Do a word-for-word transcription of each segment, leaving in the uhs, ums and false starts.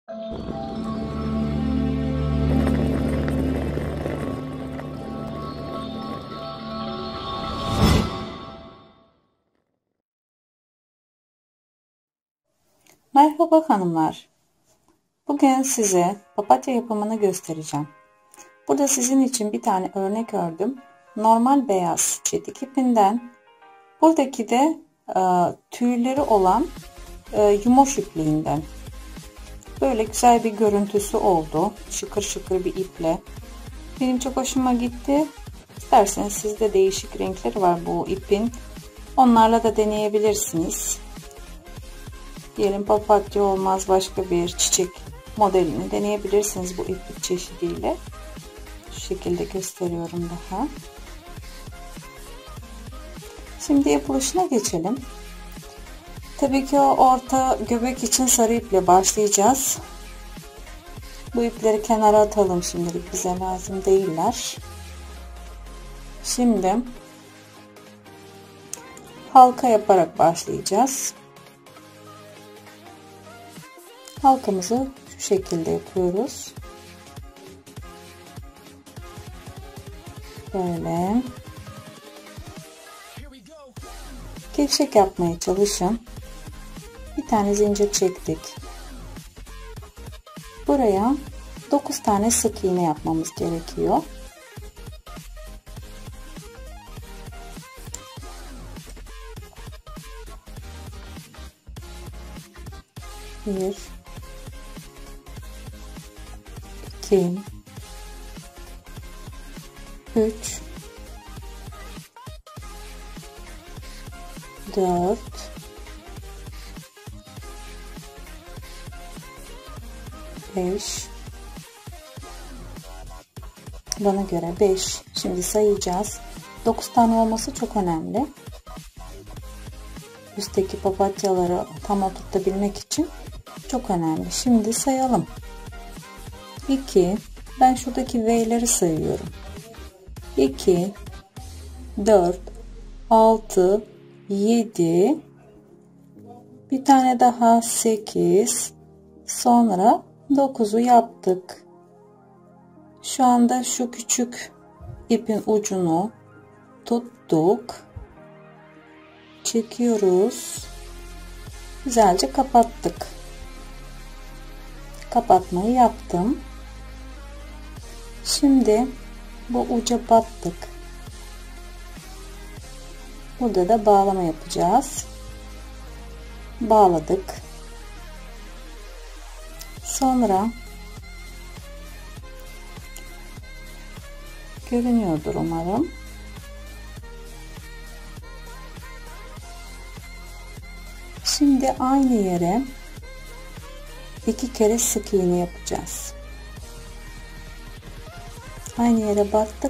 Merhaba hanımlar. Bugün size papatya yapımını göstereceğim. Burada sizin için bir tane örnek ördüm. Normal beyaz çetik ipinden. Buradaki de e, tüyleri olan e, yumoş ipliğinden. Böyle güzel bir görüntüsü oldu. Şıkır şıkır bir iple. Benim çok hoşuma gitti. İsterseniz sizde değişik renkleri var bu ipin. Onlarla da deneyebilirsiniz. Diyelim papatya olmaz, başka bir çiçek modelini deneyebilirsiniz bu iplik çeşidiyle. Şu şekilde gösteriyorum daha. Şimdi yapılışına geçelim. Tabii ki o orta göbek için sarı iple başlayacağız. Bu ipleri kenara atalım, şimdilik bize lazım değiller. Şimdi halka yaparak başlayacağız. Halkamızı şu şekilde yapıyoruz. Böyle. Gevşek yapmaya çalışın. Bir tane zincir çektik. Buraya dokuz tane sık iğne yapmamız gerekiyor. Bir, iki, üç, dört, beş, bana göre beş. Şimdi sayacağız. dokuz tane olması çok önemli. Üstteki papatyaları tam oturtabilmek için çok önemli. Şimdi sayalım. iki, ben şuradaki V'leri sayıyorum. iki, dört, altı, yedi, bir tane daha sekiz, sonra dokuzu yaptık. Şu anda şu küçük ipin ucunu tuttuk. Çekiyoruz. Güzelce kapattık. Kapatmayı yaptım. Şimdi bu uca battık. Burada da bağlama yapacağız. Bağladık. Sonra görünüyordur umarım. Şimdi aynı yere iki kere sık iğne yapacağız. Aynı yere battık.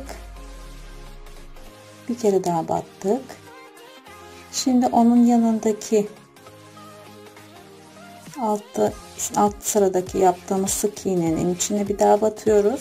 Bir kere daha battık. Şimdi onun yanındaki altta alt sıradaki yaptığımız sık iğnenin içine bir daha batıyoruz.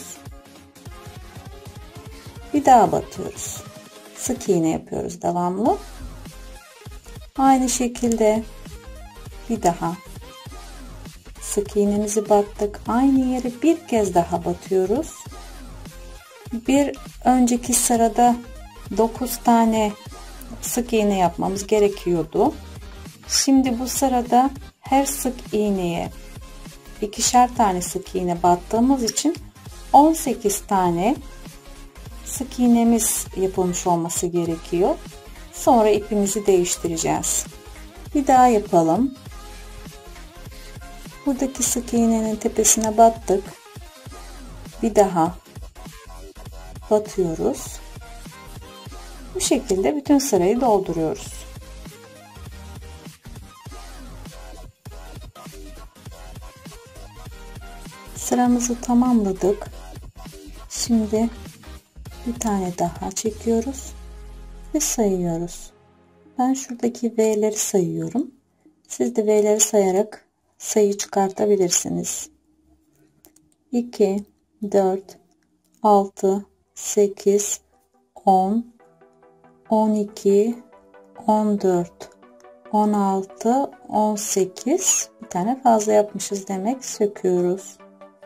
Bir daha batıyoruz. Sık iğne yapıyoruz devamlı. Aynı şekilde bir daha sık iğnemizi battık. Aynı yere bir kez daha batıyoruz. Bir önceki sırada dokuz tane sık iğne yapmamız gerekiyordu. Şimdi bu sırada her sık iğneye ikişer tane sık iğne battığımız için on sekiz tane sık iğnemiz yapılmış olması gerekiyor. Sonra ipimizi değiştireceğiz. Bir daha yapalım. Buradaki sık iğnenin tepesine battık. Bir daha batıyoruz. Bu şekilde bütün sırayı dolduruyoruz. Sıramızı tamamladık. Şimdi bir tane daha çekiyoruz ve sayıyoruz. Ben şuradaki V'leri sayıyorum. Siz de V'leri sayarak sayı çıkartabilirsiniz. iki, dört, altı, sekiz, on, on iki, on dört, on altı, on sekiz. Bir tane fazla yapmışız demek. Söküyoruz.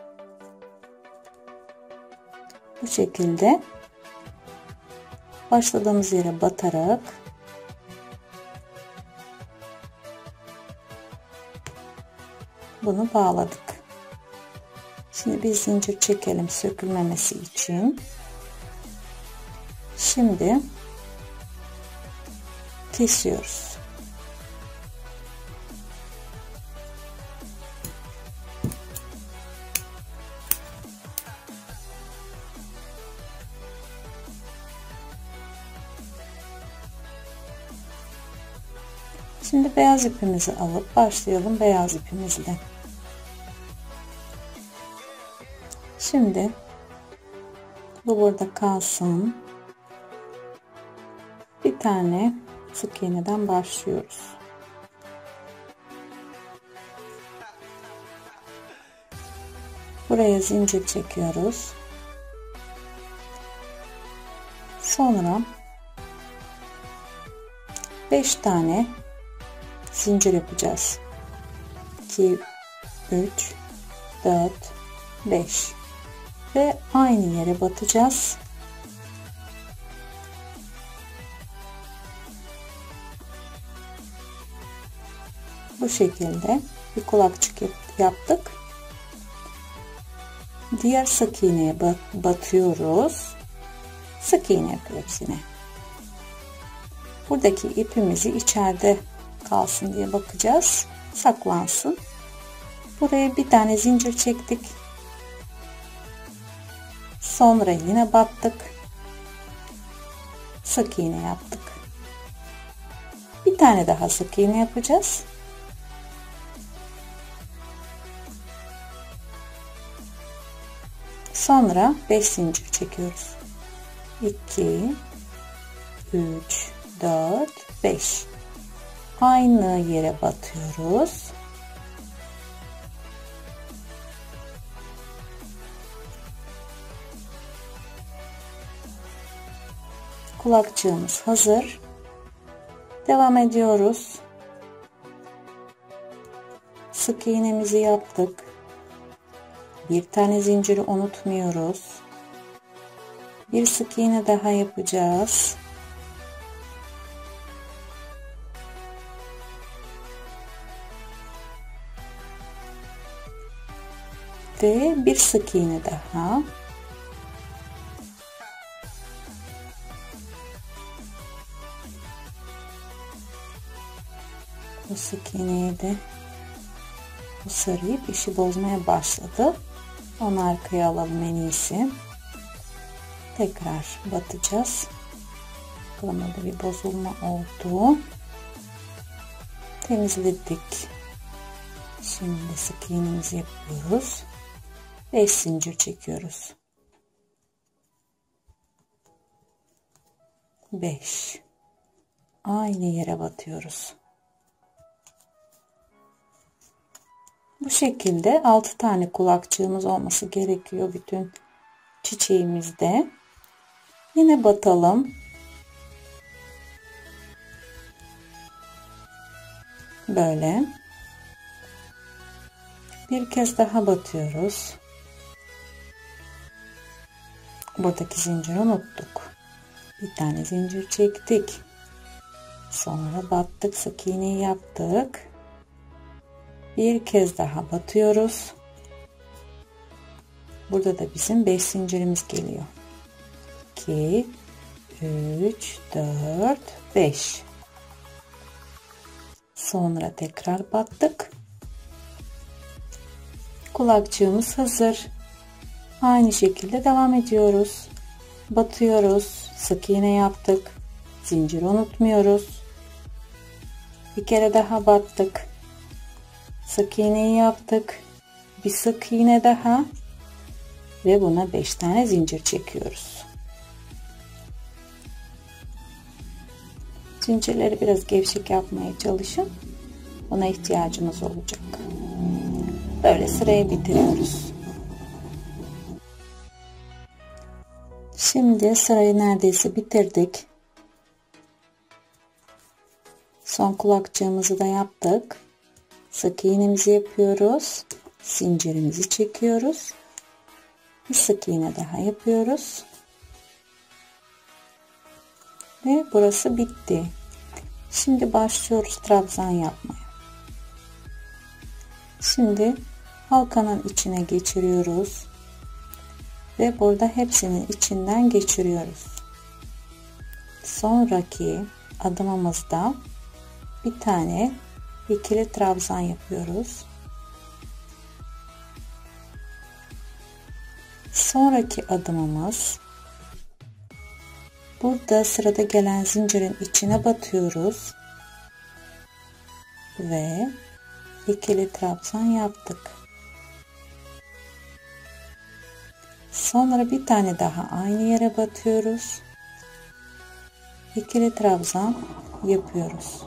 Bu şekilde başladığımız yere batarak bunu bağladık. Şimdi bir zincir çekelim sökülmemesi için. Şimdi kesiyoruz. Şimdi beyaz ipimizi alıp başlayalım beyaz ipimizle. Şimdi bu burada kalsın. Bir tane sık iğneden başlıyoruz. Buraya zincir çekiyoruz. Sonra beş tane zincir yapacağız. iki, üç, dört, beş ve aynı yere batacağız. Bu şekilde bir kulakçık yaptık. Diğer sık iğneye batıyoruz. Sık iğne yapıyoruz yine. Buradaki ipimizi içeride kalsın diye bakacağız. Saklansın. Buraya bir tane zincir çektik. Sonra yine battık. Sık iğne yaptık. Bir tane daha sık iğne yapacağız. Sonra beş zincir çekiyoruz. iki, üç, dört, beş. Aynı yere batıyoruz. Kulakçığımız hazır. Devam ediyoruz. Sık iğnemizi yaptık. Bir tane zinciri unutmuyoruz. Bir sık iğne daha yapacağız. Ve bir sık iğne daha. Bu sık iğneyi de bu sarıyıp işi bozmaya başladı. Onu arkaya alalım en iyisi. Tekrar batacağız. Bakalım orada bir bozulma oldu. Temizledik. Şimdi sık iğnemizi yapıyoruz. beş zincir çekiyoruz. beş. Aynı yere batıyoruz. Bu şekilde altı tane kulakçığımız olması gerekiyor bütün çiçeğimizde. Yine batalım. Böyle. Bir kez daha batıyoruz. Buradaki zinciri unuttuk. Bir tane zincir çektik. Sonra battık, sık iğneyi yaptık. Bir kez daha batıyoruz. Burada da bizim beş zincirimiz geliyor. iki, üç, dört, beş. Sonra tekrar battık. Kulakçığımız hazır. Aynı şekilde devam ediyoruz. Batıyoruz. Sık iğne yaptık. Zincir unutmuyoruz. Bir kere daha battık. Sık iğneyi yaptık. Bir sık iğne daha. Ve buna beş tane zincir çekiyoruz. Zincirleri biraz gevşek yapmaya çalışın. Buna ihtiyacımız olacak. Böyle sırayı bitiriyoruz. Şimdi sırayı neredeyse bitirdik. Son kulakçığımızı da yaptık. sık iğnemizi yapıyoruz. Zincirimizi çekiyoruz. Bir sık iğne daha yapıyoruz. Ve burası bitti. Şimdi başlıyoruz trabzan yapmaya. Şimdi halkanın içine geçiriyoruz. Ve burada hepsinin içinden geçiriyoruz. Sonraki adımımızda bir tane ikili trabzan yapıyoruz. Sonraki adımımız, burada sırada gelen zincirin içine batıyoruz ve ikili trabzan yaptık. Sonra bir tane daha aynı yere batıyoruz. İkili trabzan yapıyoruz.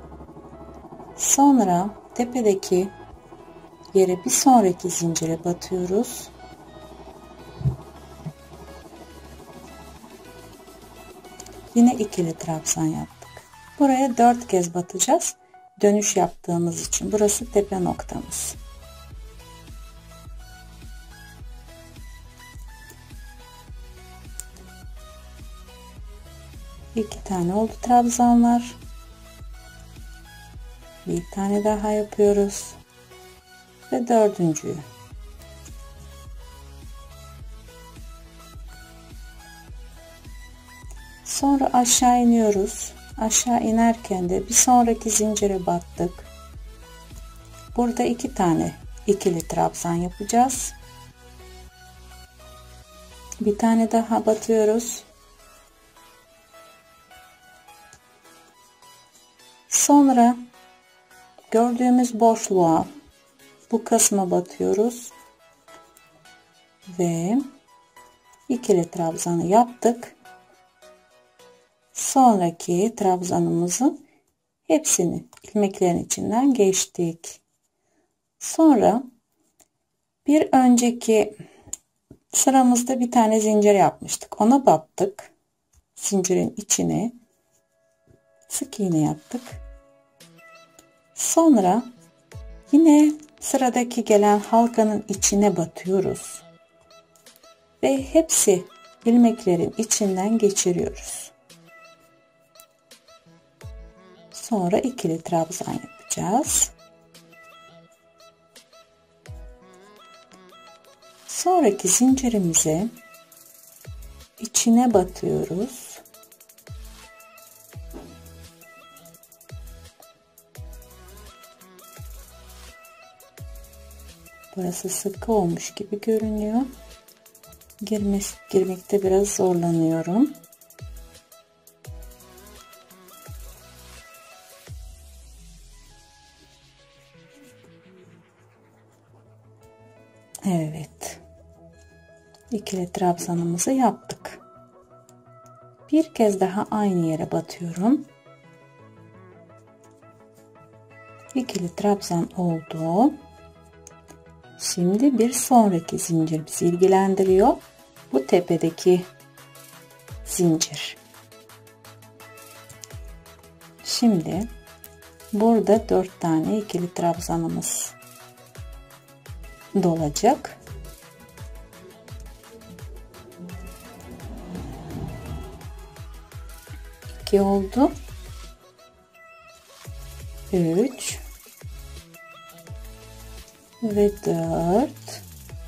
Sonra tepedeki yere bir sonraki zincire batıyoruz. Yine ikili trabzan yaptık. Buraya dört kez batacağız. Dönüş yaptığımız için burası tepe noktamız. İki tane oldu trabzanlar. Bir tane daha yapıyoruz. Ve dördüncüyü. Sonra aşağı iniyoruz. Aşağı inerken de bir sonraki zincire battık. Burada iki tane ikili trabzan yapacağız. Bir tane daha batıyoruz. Sonra gördüğümüz boşluğa, bu kısma batıyoruz ve ikili trabzanı yaptık. Sonraki trabzanımızın hepsini ilmeklerin içinden geçtik. Sonra bir önceki sıramızda bir tane zincir yapmıştık. Ona battık. Zincirin içine sık iğne yaptık. Sonra yine sıradaki gelen halkanın içine batıyoruz. Ve hepsi ilmeklerin içinden geçiriyoruz. Sonra ikili trabzan yapacağız. Sonraki zincirimize içine batıyoruz. Burası sıkı olmuş gibi görünüyor. Girmek, girmekte biraz zorlanıyorum. Evet. İkili trabzanımızı yaptık. Bir kez daha aynı yere batıyorum. İkili trabzan oldu. Şimdi bir sonraki zincir bizi ilgilendiriyor. Bu tepedeki zincir. Şimdi burada dört tane ikili trabzanımız dolacak. iki oldu. üç ve dört.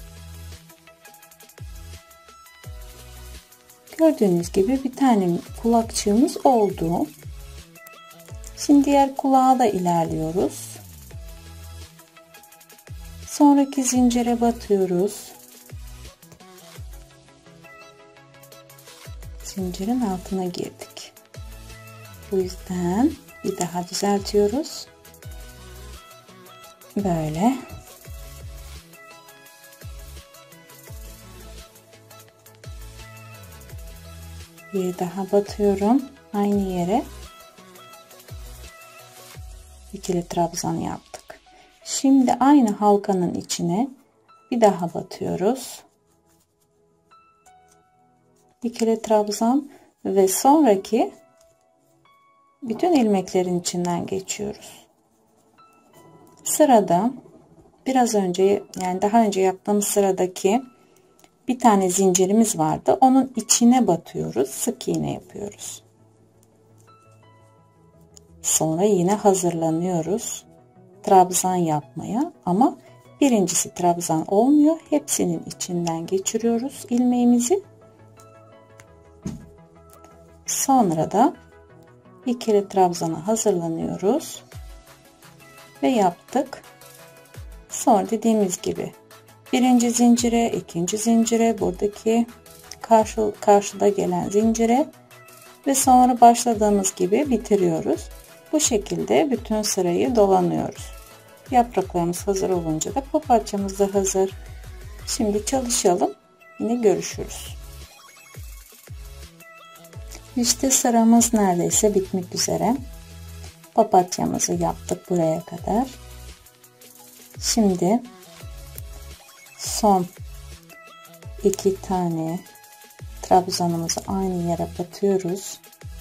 Gördüğünüz gibi bir tane kulakçığımız oldu. Şimdi diğer kulağa da ilerliyoruz. Sonraki zincire batıyoruz. Zincirin altına girdik. Bu yüzden bir daha düzeltiyoruz. Böyle. Bir daha batıyorum aynı yere. İkili trabzan yaptık. Şimdi aynı halkanın içine bir daha batıyoruz. İkili trabzan ve sonraki bütün ilmeklerin içinden geçiyoruz. Sırada biraz önce, yani daha önce yaptığımız sıradaki bir tane zincirimiz vardı. Onun içine batıyoruz. Sık iğne yapıyoruz. Sonra yine hazırlanıyoruz trabzan yapmaya, ama birincisi trabzan olmuyor. Hepsinin içinden geçiriyoruz ilmeğimizi. Sonra da ikili trabzana hazırlanıyoruz ve yaptık. Sonra dediğimiz gibi birinci zincire, ikinci zincire, buradaki karşı karşıda gelen zincire ve sonra başladığımız gibi bitiriyoruz. Bu şekilde bütün sırayı dolanıyoruz. Yapraklarımız hazır olunca da papatyamız da hazır. Şimdi çalışalım. Yine görüşürüz. İşte sıramız neredeyse bitmek üzere. Papatyamızı yaptık buraya kadar. Şimdi son iki tane trabzanımızı aynı yere batıyoruz.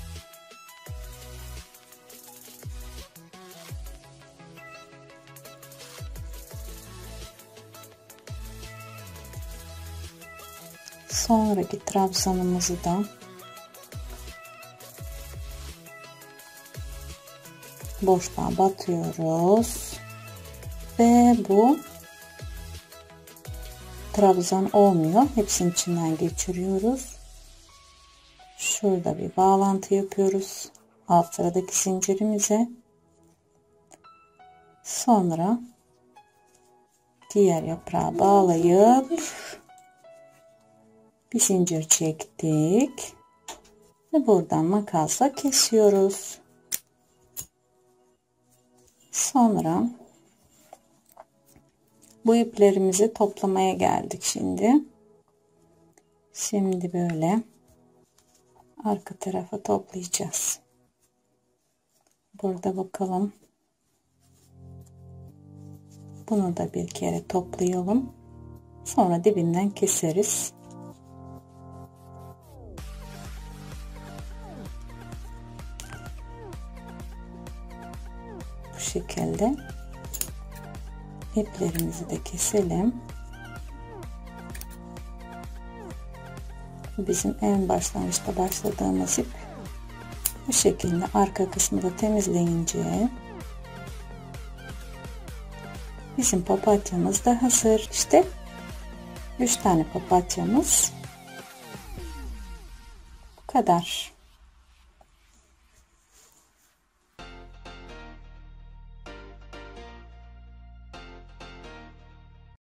Sonraki trabzanımızı da boşluğa batıyoruz ve bu trabzan olmuyor. Hepsinin içinden geçiriyoruz. Şurada bir bağlantı yapıyoruz alt sıradaki zincirimize. Sonra diğer yaprağı bağlayıp bir zincir çektik ve buradan makasla kesiyoruz. Sonra bu iplerimizi toplamaya geldik şimdi. Şimdi böyle arka tarafa toplayacağız. Burada bakalım. Bunu da bir kere toplayalım. Sonra dibinden keseriz. Bu şekilde iplerimizi de keselim. Bizim en başlangıçta başladığımız ip. Bu şekilde arka kısmı da temizleyince bizim papatyamız da hazır. İşte üç tane papatyamız bu kadar.